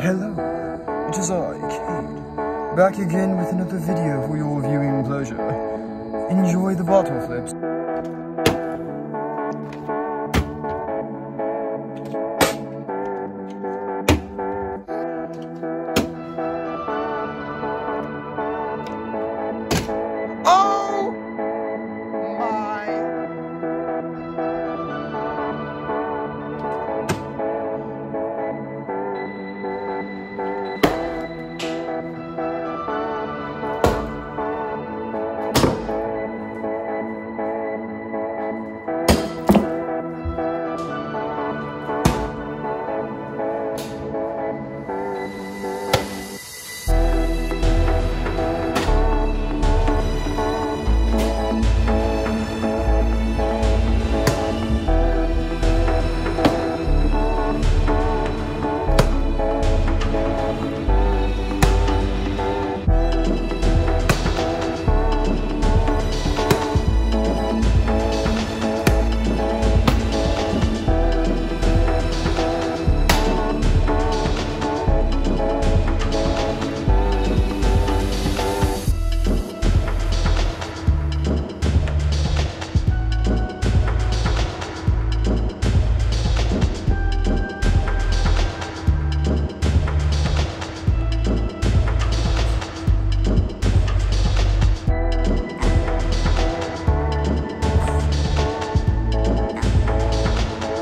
Hello, it is I, Cade, back again with another video for your viewing pleasure. Enjoy the bottle flips.